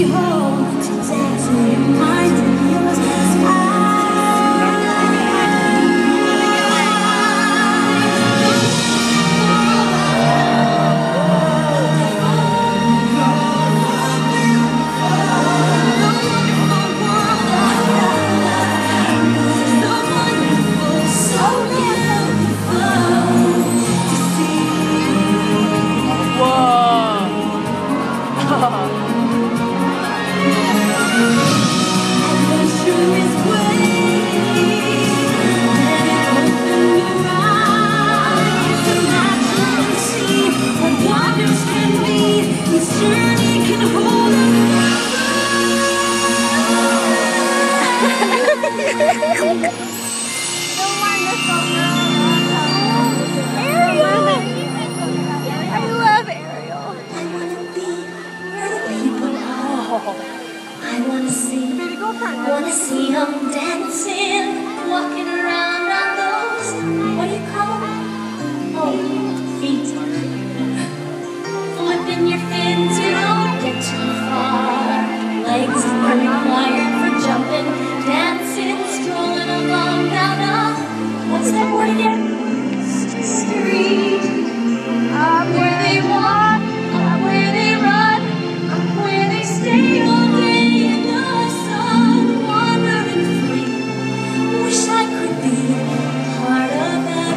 I wanna see them dancing, walking around on those, what do you call them? Oh, feet. Flipping your fins, you don't get too far. Legs are required for jumping, dancing, strolling along down a, what's that word again? Street. Where they walk, where they run, where they stay all day in the sun, wandering free. Wish I could be part of that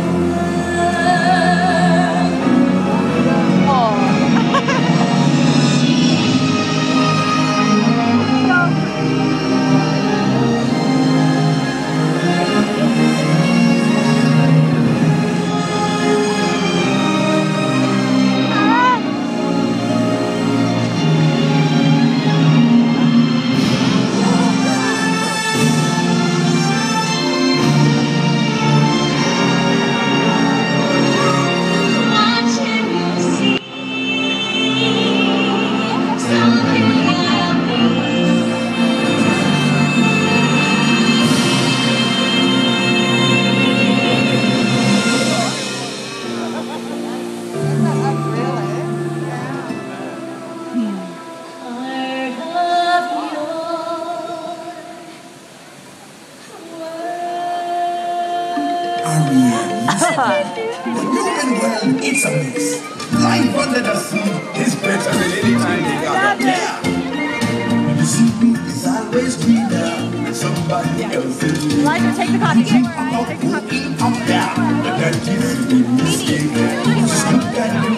It's a mix. Life under the sea is better than anything they got up there. The sea is always greener than somebody else's. Liza, take the coffee. Take the coffee. Up there, but that is the mistake.